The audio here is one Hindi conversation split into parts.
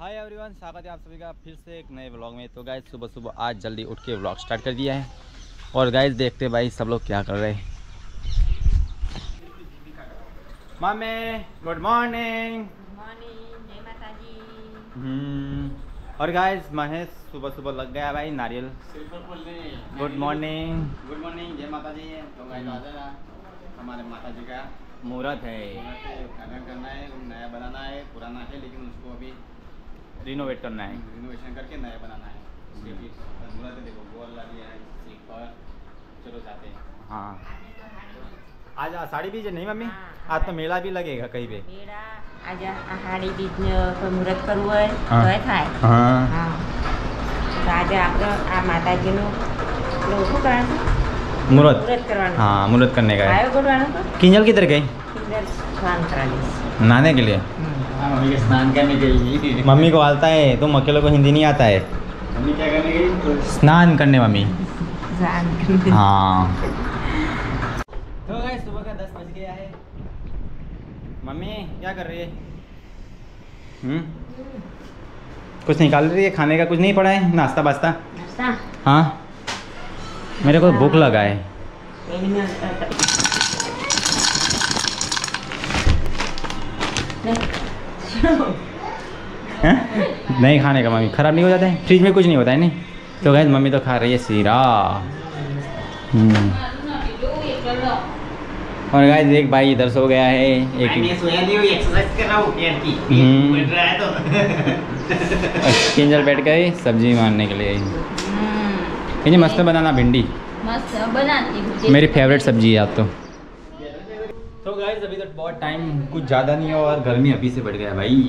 हाय एवरीवन, स्वागत है आप सभी का फिर से एक नए व्लॉग में। तो गाइस सुबह सुबह आज जल्दी उठ के व्लॉग स्टार्ट कर दिया है और गाइस देखते भाई सब लोग क्या कर रहे हैं। मामे गुड मॉर्निंग। जय माता जी। और गाइस महेश सुबह सुबह लग गया भाई नारियल। Good morning. गुड मॉर्निंग, जय माता जी। तो गाइस आज हमारे माता जी का मुहूर्त है, उद्घाटन करना है, नया बनाना है। पुराना है लेकिन उसको अभी रिनोवेट करना है। रिनोवेशन करके नया बनाना है। उसके भी मुहूर्त देखो गोल ला दिया है सीख पर। चलो जाते हैं। हाँ आज आषाढ़ी बीज है नहीं मम्मी? आज तो मेला भी लगेगा कहीं पे। मेरा आज आषाढ़ी बीज मुहूर्त કરવું હોય हाँ। તો થાય। हाँ હા તો આજે આપણે આ માતાજીનું શું કરવાનું? मुहूर्त। મુહૂર્ત કરવાનું। हाँ मुहूर्त करने का है। આયો ગોળવાનું તો किंजल किधर गई? ઇધર સ્નાન કરાવીશ। नहाने के लिए। मम्मी के स्नान करने गई। मम्मी को आता है, तुम अकेले को हिंदी नहीं आता है। मम्मी क्या करने गई? स्नान करने मम्मी। સ્નાન કરી। हाँ तो गाइस सुबह का 10 बज गया है। मम्मी क्या कर रही है? कुछ निकाल रही है खाने का? कुछ नहीं पड़ा है नाश्ता वास्ता? નાસ્તા हाँ मेरे को भूख लगा है। એની हैं? नहीं खाने का मम्मी, ख़राब नहीं हो जाता है? फ्रिज में कुछ नहीं होता है नहीं? तो गाइस मम्मी तो खा रही है सीरा। और गाइस एक भाई इधर सो गया है, एक मैं सोया नहीं हूँ, एक्सरसाइज कर रहा हूँ पैर की। बैठ रहा है तो किंजल बैठ गई सब्जी मारने के लिए। ये मस्त बनाना भिंडी, મસ્ત બનાતી मेरी फेवरेट सब्जी है आप तो गाइस अभी तक बहुत टाइम कुछ ज़्यादा नहीं है और गर्मी अभी से बढ़ गया भाई।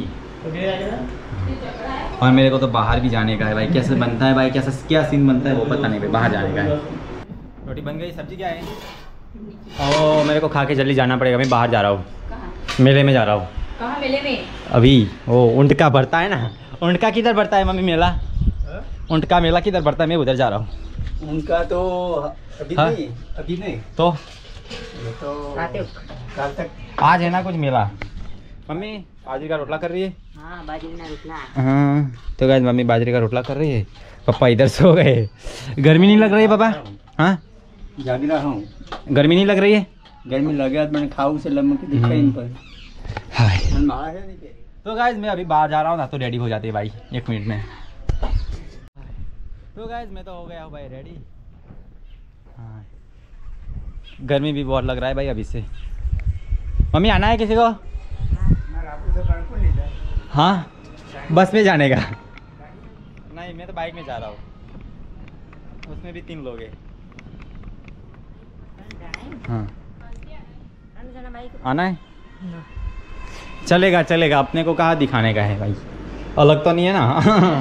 और मेरे को तो बाहर भी जाने का है भाई। कैसे बनता है भाई, कैसा क्या सीन बनता है वो पता नहीं भाई। बाहर जाने का है। रोटी बन गई, सब्जी क्या है? ओ मेरे को खा के जल्दी जाना पड़ेगा, मैं बाहर जा रहा हूँ, मेले में जा रहा हूँ कहाँ मेले में? अभी। वो ऊँट का बढ़ता है ना, ऊँट का किधर बढ़ता है मम्मी मेला? ऊँट का मेला किधर बढ़ता है? मैं उधर जा रहा हूँ। उनका तो अभी हाँ? नहीं, अभी नहीं। तो ये तो राते कल तक। आज है ना कुछ मेला। मम्मी बाजरी का रोटला कर रही है। हाँ बाजरीना रोटला। हाँ तो गाइस मम्मी बाजरे का रोटला कर रही है, पापा इधर सो गए। गर्मी नहीं लग रही है पापा? हाँ जाग रहा हूँ। गर्मी नहीं लग रही है? गर्मी लगे मैंने खाऊ से लम्बे के दिखा इन पर। हाय मारा है नहीं तेरी। तो गाइस मैं अभी बाहर जा रहा हूँ ना, तो रेडी हो जाते हैं भाई 1 मिनट में। तो गाइस मैं तो हो गया हूँ भाई रेडी। हाँ गर्मी भी बहुत लग रहा है भाई अभी से। मम्मी आना है किसी को? हाँ बस में जाने का? नहीं मैं तो बाइक में जा रहा हूँ, उसमें भी 3 लोग हैं। हाँ आना है? चलेगा चलेगा, अपने को कहाँ दिखाने का है भाई, अलग तो नहीं है ना।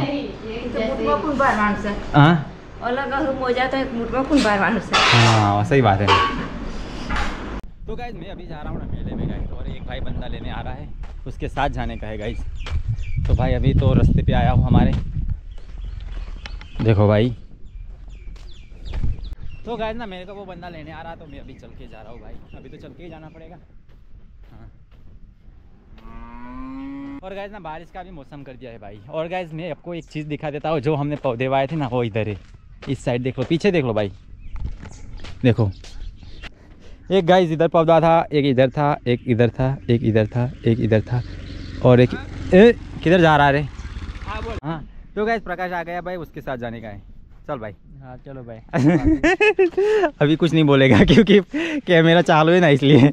हाँ अलग मोजा तो एक मुठवा कुन बारवानु से। हाँ सही बात है। तो गाइस मैं अभी जा रहा हूँ ना मेले में गाइस, और एक भाई बंदा लेने आ रहा है, उसके साथ जाने का है गाइस। तो भाई अभी तो रास्ते पे आया हूँ हमारे, देखो भाई। तो गाइस ना मेरे को वो बंदा लेने आ रहा, तो मैं अभी चल के जा रहा हूँ भाई। अभी तो चल के ही जाना पड़ेगा। हाँ और गाइस ना बारिश का भी मौसम कर दिया है भाई। और गाइस मैं आपको एक चीज़ दिखा देता हूँ, जो हमने पौधे वाए थे ना वो इधर है, इस साइड देख लो, पीछे देख लो भाई। देखो एक गाइस इधर पौधा था, एक इधर था, एक इधर था, एक इधर था, एक इधर था, और एक किधर जा रहा है रे? हाँ तो गाइस प्रकाश आ गया भाई, उसके साथ जाने का है। चल भाई। हाँ चलो भाई। अभी कुछ नहीं बोलेगा क्योंकि कैमरा चालू है ना, इसलिए।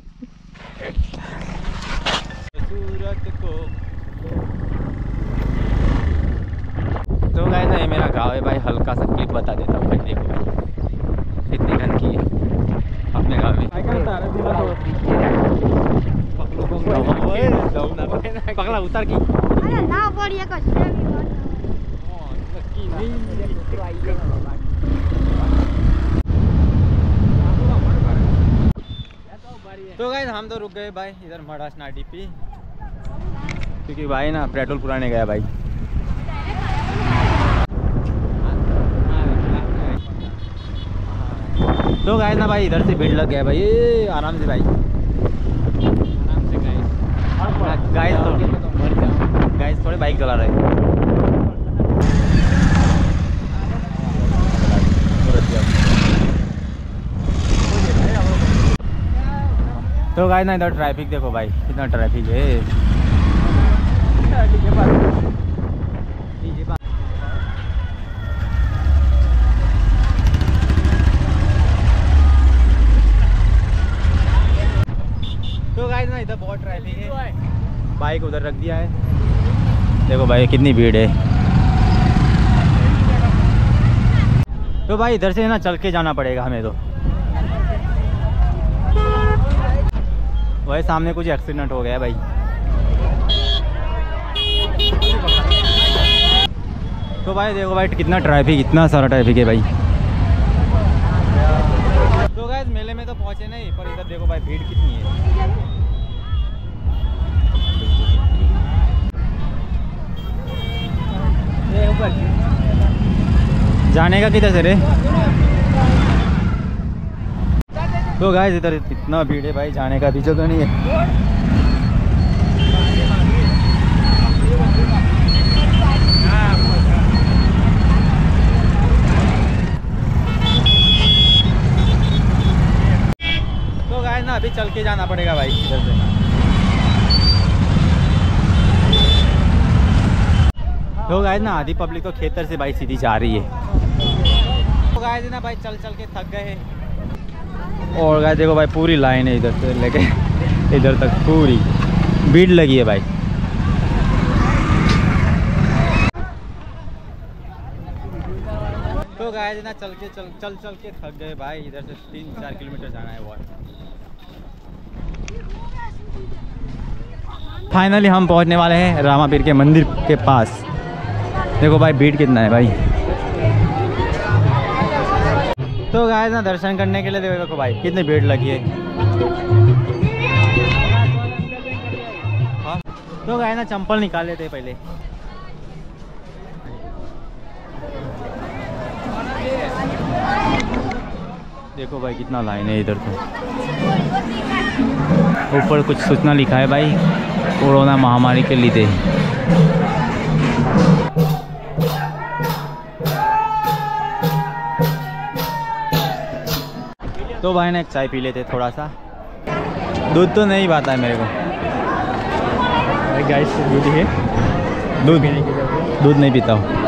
तो गाइस ना ये मेरा गाँव है भाई, हल्का सा क्लिप बता देता हूँ भाई। देखो भाई कितनी गंदगी है अपने गाँव में। पगला उतर की तो गाइस हम तो रुक गए भाई इधर मड़ासना डीपी, क्योंकि भाई ना पेट्रोल पुराने गया भाई। तो गाइस ना भाई इधर से भीड़ लग गया भाई, आराम से भाई, आराम से गाइस। गाइस तो गाइस थोड़े बाइक चला रहे हैं। तो गाइस ना इधर ट्रैफिक देखो भाई, कितना ट्रैफिक है। तो गाइस ना इधर बहुत ट्रैफिक है, बाइक उधर रख दिया है। देखो भाई कितनी भीड़ है। तो भाई इधर से ना चल के जाना पड़ेगा हमें। तो वही सामने कुछ एक्सीडेंट हो गया है भाई। तो भाई देखो भाई कितना ट्रैफिक, इतना सारा ट्रैफिक है भाई। तो गाइस मेले में तो पहुंचे नहीं, पर इधर देखो भाई भीड़ कितनी है। जाने का किधर से रे? तो गाइस इधर इतना भीड़ है भाई, जाने का भी जगह नहीं है। तो गाइस ना अभी चल के जाना पड़ेगा भाई इधर से। तो गाइस ना आधी पब्लिक तो खेतर से भाई सीधी जा रही है। तो गाइस ना भाई चल चल के थक गए हैं। और गाइस देखो भाई पूरी लाइन है इधर से लेके इधर तक, पूरी भीड़ लगी है भाई। तो गाइस ना चल के थक गए भाई। इधर से 3-4 किलोमीटर जाना है। वो फाइनली हम पहुंचने वाले हैं रामापीर के मंदिर के पास। देखो भाई भीड़ कितना है भाई। तो गाइस ना दर्शन करने के लिए देखो भाई कितनी भीड़ लगी है। हाँ तो गाइस ना चंपल निकाल लेते पहले। देखो भाई कितना लाइन है इधर। तो ऊपर कुछ सूचना लिखा है भाई, कोरोना महामारी के लिए। तो भाई ने एक चाय पी लेते थोड़ा सा। दूध तो नहीं पाता है मेरे को गाइस, दूध है, दूध नहीं पीता हूँ।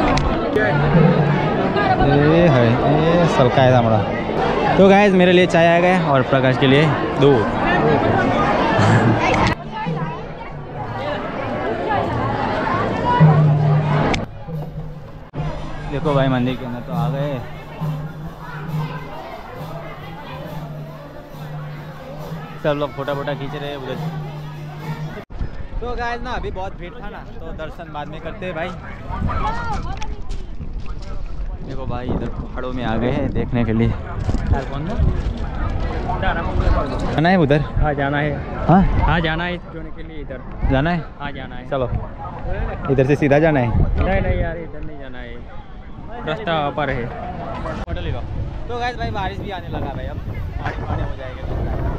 ये है ये सलका है हमारा। तो गाइस मेरे लिए चाय आ गया और प्रकाश के लिए दूध। देखो भाई मंदिर के अंदर तो आ गए। सब लोग फोटा खींच रहे हैं उधर। तो गाइस ना अभी बहुत भीड़ था ना, तो दर्शन बाद में करते हैं भाई। देखो भाई इधर पहाड़ों में आ गए हैं देखने के लिए। जाना है उधर? हाँ जाना है। हाँ हाँ जाना है जोने के लिए। इधर जाना है? हाँ जाना है। चलो इधर से सीधा जाना है। नहीं यार इधर नहीं जाना है, रास्ता पर है। तो गाइस भाई बारिश भी आने लगा भाई, अब पानी हो जाएगा।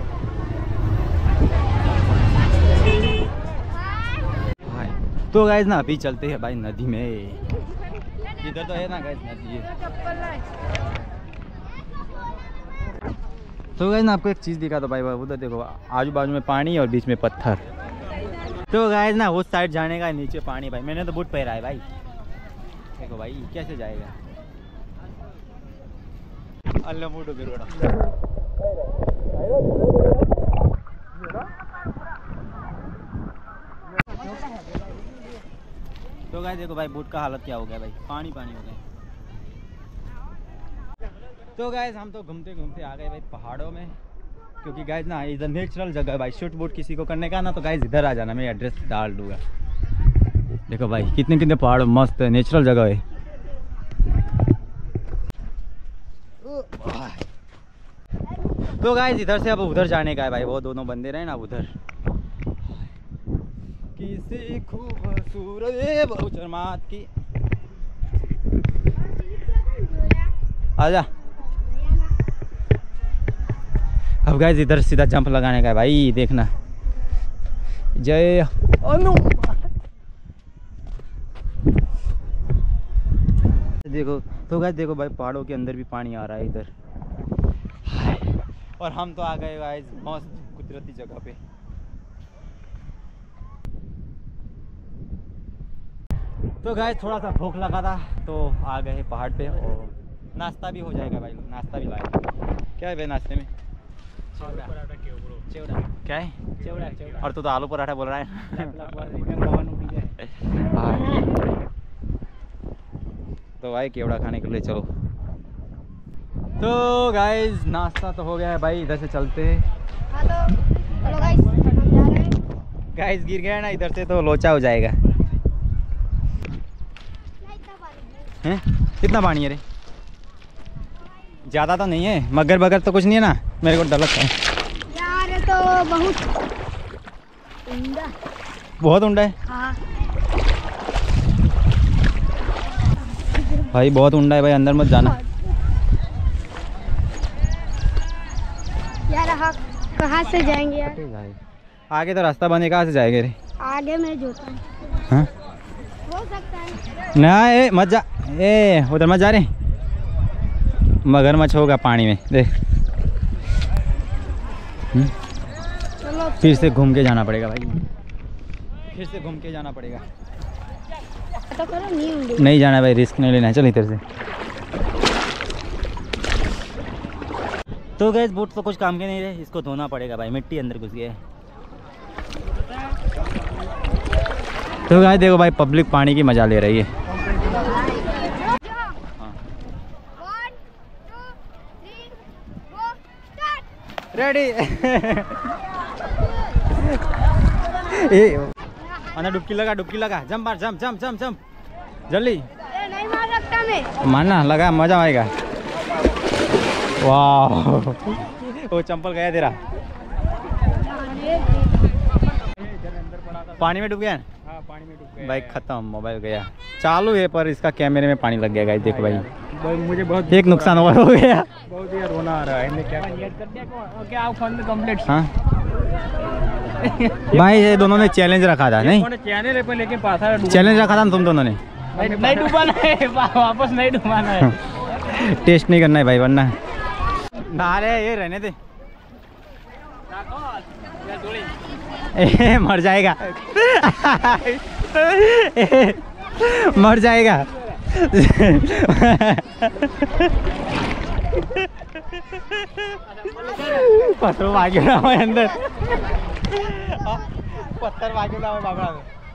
तो गाइस ना अभी चलते हैं भाई नदी में। इधर तो है ना गाइस नदी है। तो गाइस ना आपको एक चीज़ दिखा दो भाई, उधर देखो आजू बाजू में पानी और बीच में पत्थर। तो गाइस ना उस साइड जाने का, नीचे पानी भाई। मैंने तो बूट पहना है भाई। देखो भाई कैसे जाएगा। अल्लाह बूट तो गाइस देखो भाई बूट का हालत क्या हो गया भाई, पानी हो गया। तो गाइस हम तो घूमते घूमते आ गए भाई पहाड़ों में, क्योंकि गाइस ना इधर नेचुरल जगह है भाई। शूट बूट किसी को करने का ना, तो गाइस इधर आ जाना, मैं एड्रेस डाल दूंगा। देखो भाई कितने पहाड़ मस्त है, नेचुरल जगह है। तो गाइस इधर से अब उधर जाने का है भाई। वो दोनों बंदे रहे ना उधर। किसी खूबसूरत बहुचर मात की आजा। अब गाइस इधर सीधा जंप लगाने का है भाई, देखना। जय अनु। देखो तो गाइस, देखो भाई पहाड़ों के अंदर भी पानी आ रहा है इधर। और हम तो आ गए गाइस मस्त कुदरती जगह पे। तो गाइस थोड़ा सा भूख लगा था तो आ गए पहाड़ पे, और नाश्ता भी हो जाएगा भाई, नाश्ता भी लाए। क्या है भाई नाश्ते में? क्या है? और तू तो आलू पराठा बोल रहा है। तो भाई केवड़ा खाने के लिए चलो। तो गाइस नाश्ता तो हो गया है भाई, इधर से चलते हैं। हेलो गाइस, हम जा रहे हैं। गाइस गिर गया ना इधर से तो लोचा हो जाएगा। हैं? कितना पानी है रे? ज़्यादा तो नहीं है, मगर बगर तो कुछ नहीं है ना? मेरे को डर लगता है यार ये तो बहुत उंडा। बहुत ऊंडा है हाँ भाई, बहुत ऊंडा है भाई, अंदर मत जाना। यार हाँ, कहाँ से जाएंगे यार? आगे तो रास्ता बने, कहाँ से जाएंगे रे? आगे में जोता है। हाँ हो सकता है। ना ए मत जा, ए उधर मत जा रहे, मगरमच्छ होगा पानी में देख। चलो फिर से घूम के जाना पड़ेगा भाई, फिर से घूम के जाना पड़ेगा। तो करो, नहीं होंगे। नहीं जाना भाई, रिस्क नहीं लेना है। चल इधर से। तो गैस बूट तो कुछ काम के नहीं रहे, इसको धोना पड़ेगा भाई, मिट्टी अंदर घुस गया है। तो गाइस देखो भाई, पब्लिक पानी की मजा ले रही है। रेडी। अन्ना डुबकी लगा, डुबकी लगा, जंप मार, जंप जंप जंप जंप जल्दी। नहीं मार सकता मैं। मारना, लगा, मजा आएगा। वाह वो चंपल गया तेरा, पानी में डूब गया। हाँ पानी में डूब गया भाई खत्म, मोबाइल गया। चालू है पर इसका कैमरे में पानी लग गया गाइस, देखो भाई। मुझे बहुत एक नुकसान हो गया। बहुत यार रोना आ रहा है। मैं क्या आप फोन में कंप्लीट हाँ भाई, ये दोनों ने चैलेंज रखा था नहीं? चैनल पे लेके पास है, चैलेंज रखा था ना तुम दोनों ने? नहीं डुबाना है, वापस नहीं डुबाना है। टेस्ट नहीं करना है भाई, वरना ना रे, ये रहने दे। मर जाएगा। मर जाएगा। पत्थर भाग्य नाम है अंदर, पत्थर भाग्य नाम है बाबा।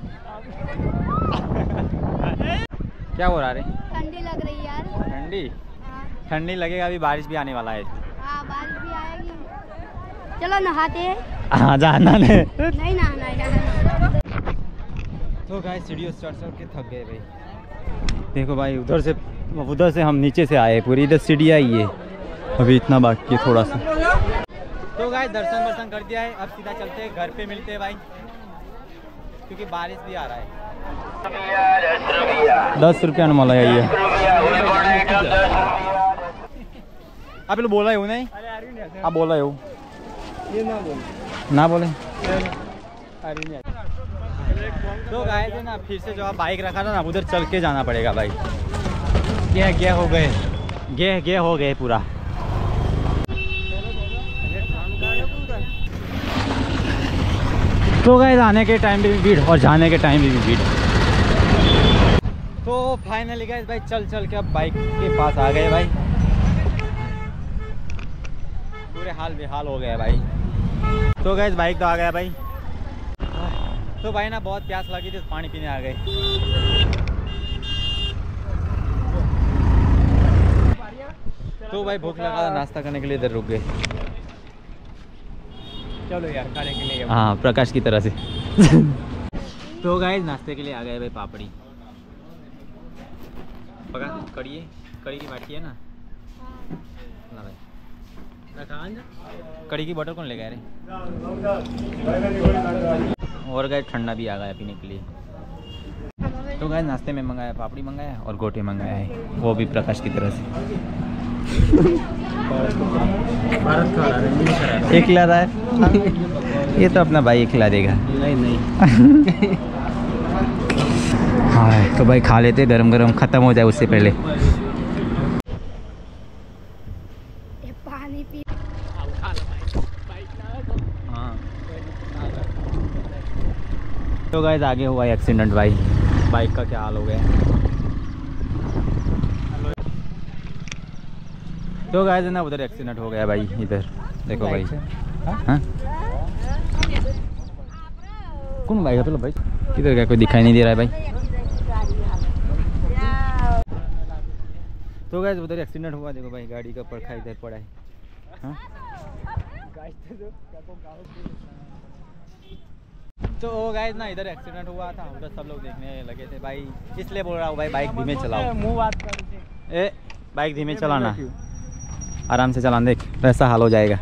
क्या हो रहा है? ठंडी लग रही है यार। ठंडी? हाँ ठंडी लगेगा, अभी बारिश भी आने वाला है। हाँ, बारिश भी आएगी। चलो नहाते हैं। हाँ जाना ने। नहीं नहाना है, नहाना। तो गाइस सीढ़ियों से चढ़ के थक गए भाई। देखो भाई, उधर से हम नीचे से आए, पूरी इधर सीढ़ियाँ ही है, अभी इतना बाकी है थोड़ा सा। तो गाइस दर्शन वर्शन कर दिया है, अब सीधा चलते हैं घर पे, मिलते हैं भाई, क्योंकि बारिश भी आ रहा है। 10 रुपया मला है। आप लोग बोला है नहीं? आप बोला है ना बोले। तो गाइस है ना, फिर से जो आप बाइक रखा था ना, उधर चल के जाना पड़ेगा भाई। गे हो गए, गे हो गए पूरा। तो गाइस आने के टाइम पे भी भीड़ और जाने के टाइम पे भी भीड़। तो फाइनली गाइस भाई चल के अब बाइक के पास आ गए भाई। पूरे हाल बेहाल हो गए भाई। तो गाइस बाइक तो आ गया भाई। तो भाई ना बहुत प्यास लगी थी, पानी पीने आ गए। तो भाई भूख लगा था, नाश्ता करने के लिए इधर रुक गए। चलो यार खाने के लिए। हाँ प्रकाश की तरह से। तो गाइस नाश्ते के लिए आ गए भाई पापड़ी। पका कड़ी की बाटी है ना? ना भाई कड़ी की बोतल कौन ले गया रे? और गाइस ठंडा भी आ गया पीने के लिए। तो गाइस नाश्ते में मंगाया, पापड़ी मंगाया और गोटे मंगाया है, वो भी प्रकाश की तरह से। एक खिला रहा है। ये तो अपना भाई खिला देगा। नहीं हाँ तो भाई खा लेते, गरम गरम ख़त्म हो जाए उससे पहले। ये पानी पी। हाँ तो गाइस आगे हुआ एक्सीडेंट भाई, बाइक का क्या हाल हो गया। तो गाइस ना उधर एक्सीडेंट हो गया भाई, इधर देखो भाई। हाँ कौन बाइक है तो भाई, इधर क्या कोई दिखाई नहीं दे रहा है भाई। तो गाइस उधर एक्सीडेंट हुआ, देखो भाई गाड़ी का परखा इधर पड़ा है। हाँ? तो गाइस ना इधर एक्सीडेंट हुआ था, उधर सब लोग देखने लगे थे भाई, इसलिए बोल रहा हूँ भाई बाइक धीमे चलाओ। मुँह बात कर, ए बाइक धीमे चलाना, आराम से चलाना, देख वैसा हाल हो जाएगा।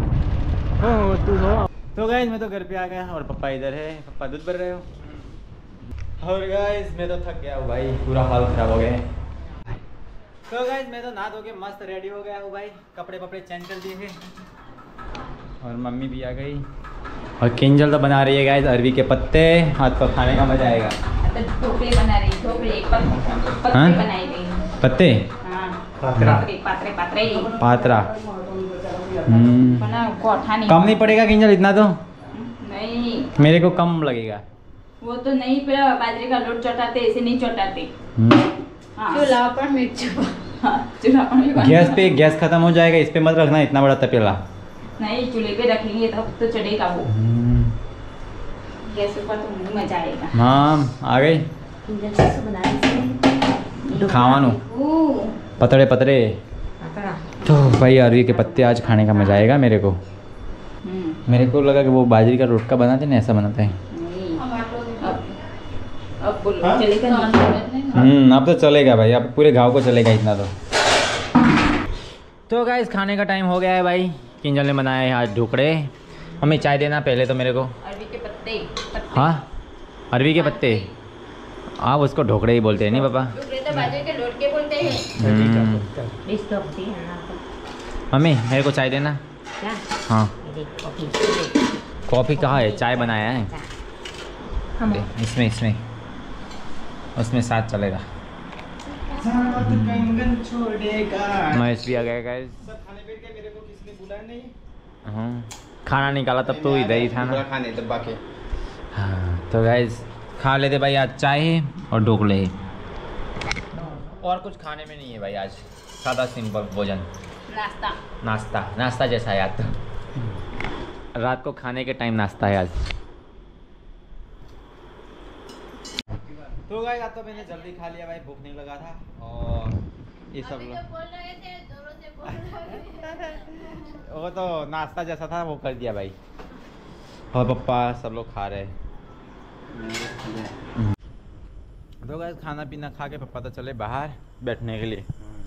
तो गाइस मैं तो घर पे आ गया और पापा इधर है। पापा दूध भर रहे हो? और गाइस मैं तो थक गया हूँ भाई, पूरा हाल खराब हो गया है। तो गाइस मैं तो नहा धो के मस्त रेडी हो गया हूँ भाई, कपड़े वपड़े चेंज कर दिए हैं और मम्मी भी आ गई और किंजल तो बना रही है गाइस अरवी के पत्ते, हाथ पर खाने का मजा आएगा। ढोकले बना रही, ढोकले पत्ते हाँ? बनाई गई। पत्ते पात्रे पात्रा बना, कोठा नहीं कम नहीं पड़ेगा किंजल इतना तो? नहीं, मेरे को कम लगेगा। वो तो नहीं, फिर बाजरे का लोट चटाते, ऐसे नहीं चटाते। चूल्हा पर मिर्च। हाँ, चूल्हा पर भी बना। गैस पे गैस खत्म हो जाएगा, इस पे मत रखना इतना बड़ा तपेला। नहीं, चूल्हे पे रखेंगे तब तो चढ़ेगा वो, गैस पर तो मजा आएगा। हाँ आ गई खावानू पतड़े पतड़े। तो भाई अरवी के पत्ते आज खाने का मजा आएगा मेरे को। मेरे को लगा कि वो बाजरी का रोटका बनाते ना, ऐसा बनाते हैं। अब बोलो चलेगा नहीं? अब तो चलेगा भाई, अब पूरे गांव को चलेगा इतना तो गाइस खाने का टाइम हो गया है भाई। किंजल ने बनाया है आज ढोकड़े। हमें चाय देना पहले तो मेरे को। अरवी के पत्ते। हाँ अरवी के पत्ते, आप उसको ढोकड़े ही बोलते हैं नहीं पापा? ढोकले तो बाजरे के लोट के बोलते हैं। मम्मी मेरे को चाय देना। क्या? हाँ कॉफ़ी कहाँ है, चाय बनाया है दे, इसमें इसमें उसमें साथ चलेगा। महेश भी आ गया गाइस। हाँ खाना निकाला तब तो इधर ही था ना खाने दबा के। हाँ तो गाइस खा लेते भाई आज चाय और ढोकले, और कुछ खाने में नहीं है भाई आज, सादा सिंपल भोजन, नाश्ता नाश्ता जैसा है आज तो। रात को खाने के टाइम नाश्ता है आज। तो गाइस आज तो मैंने जल्दी खा लिया भाई, भूख नहीं लगा था। और ये सब वो तो नाश्ता जैसा था वो कर दिया भाई, और पापा सब लोग खा रहे हैं। तो गाइस खाना पीना खा के पापा तो चले बाहर बैठने के लिए।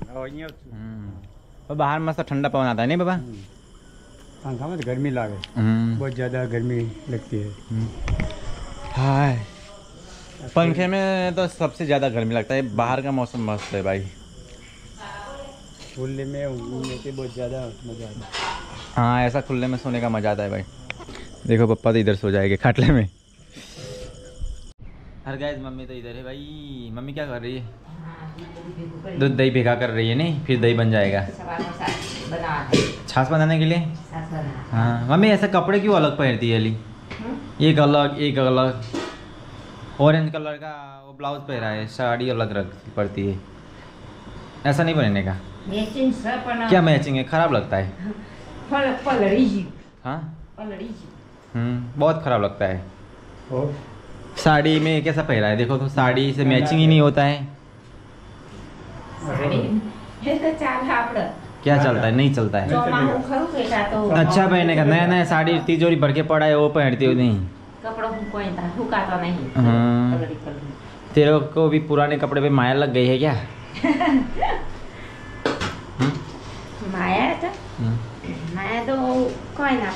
और बाहर मस्त ठंडा पवन आता है नहीं पापा? पंखा में तो गर्मी लागे, बहुत ज़्यादा गर्मी लगती है। हाय पंखे में तो सबसे ज़्यादा गर्मी लगता है, बाहर का मौसम मस्त है भाई। खुले में घूमने से बहुत ज़्यादा मज़ा आता है। हाँ ऐसा खुले में सोने का मज़ा आता है भाई। देखो पापा तो इधर सो जाएंगे खाटले में। हर गाइस मम्मी तो इधर है भाई। मम्मी क्या कर रही है? दूध दही भिगा कर रही है नहीं, फिर दही बन जाएगा छाछ बनाने के लिए। हाँ मम्मी ऐसे कपड़े क्यों अलग पहनती है अली? एक अलग ऑरेंज कलर का वो ब्लाउज पहना है, साड़ी अलग रख पड़ती है, ऐसा नहीं पहनने का। क्या मैचिंग है, खराब लगता है। हाँ बहुत खराब लगता है। और साड़ी में कैसा पहना है देखो, तो साड़ी से मैचिंग ही नहीं होता है। क्या चलता है? नहीं चलता है। अच्छा पहने का, नया नया साड़ी तिजोरी भर के पड़ा है वो पहनती हो नहीं? हाँ तेरे को भी पुराने कपड़े पे माया लग गई है क्या? माया तो कोई ना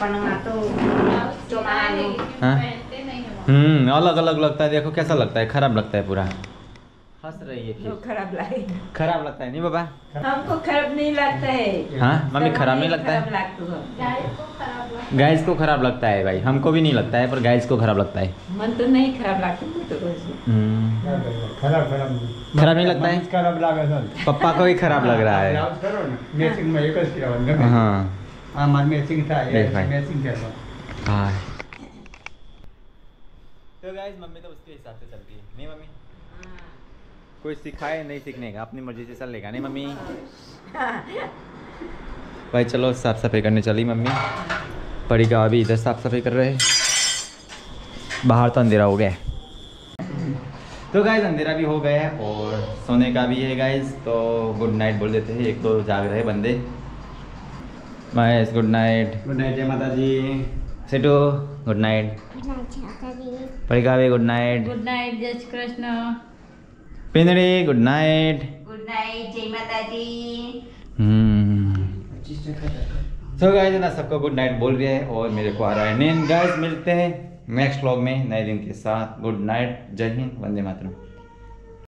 अलग अलग लगता है। देखो कैसा लगता है, खराब लगता है पूरा। हंस रही है फिर। खराब लगता है नहीं बाबा? हमको खराब नहीं लगता है। हाँ मम्मी खराब नहीं लगता है? गाइस को खराब लगता है भाई, हमको भी नहीं लगता है पर गाइस को खराब लगता है। मन तो नहीं खराब लगता। खराब खराब नहीं लगता है? खराब लगा सर पप्पा को ही खराब लग रहा है। ब्लाउज करो ना मैचिंग में एक જ કરાવવાનું ગમે हाँ આ માર મેચિંગ થાય देख भाई। મેચિંગ કરવા हाँ तो गाइस मम्मी तो उसके हिसाब से चलती है नहीं मम्मी? कोई सिखाए नहीं सीखने का, अपनी मर्जी से चलेगा नहीं मम्मी? भाई चलो साफ सफाई करने चली मम्मी। पड़ी का अभी इधर साफ सफाई कर रहे हैं, बाहर तो अंधेरा हो गया है। तो गाइस अंधेरा भी हो गया है और सोने का भी है गाइस, तो गुड नाइट बोल देते हैं। एक तो जाग रहे बंदे। Mahesh good night. Good night જય માતાજી सेटू गुड नाइट। पड़ी भी गुड नाइट। ગુડ નાઇટ જય શ્રી કૃષ્ણ पिंदड़ी गुड नाइट। ગુડ નાઇટ જય માતાજી तो गाइस ना सबको गुड नाइट बोल रहे हैं और मेरे को आ रहा है नींद। गाइस मिलते हैं नेक्स्ट व्लॉग में नए दिन के साथ। गुड नाइट, जय हिंद, वंदे मातरम।